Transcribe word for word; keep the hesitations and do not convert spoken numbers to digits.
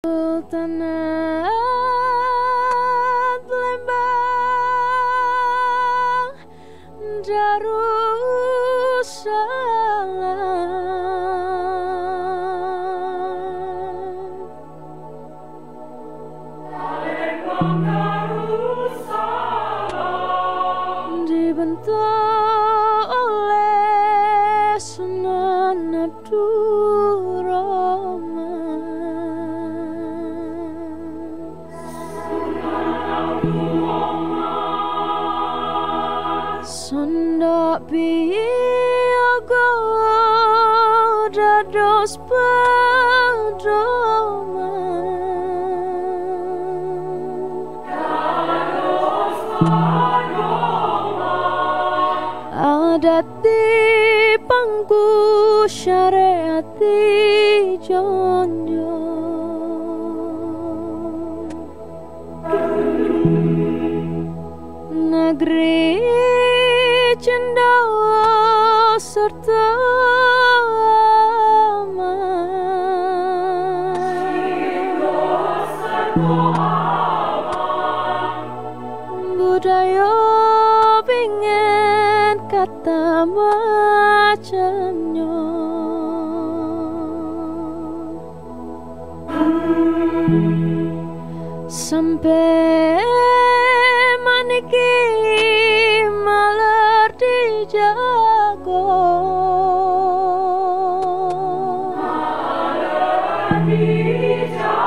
Tanah Lembang Darussalam, Palembang Darussalam, dibentuk oleh Sunan Abdurrahman. Sondak biyaga dados pedoman, dados pedoman, adat di pangku syariati jonjo. Negeri Cendawa serta aman, budaya pingin kata macamnya. Sampai maniki malar dijago, malar dijago.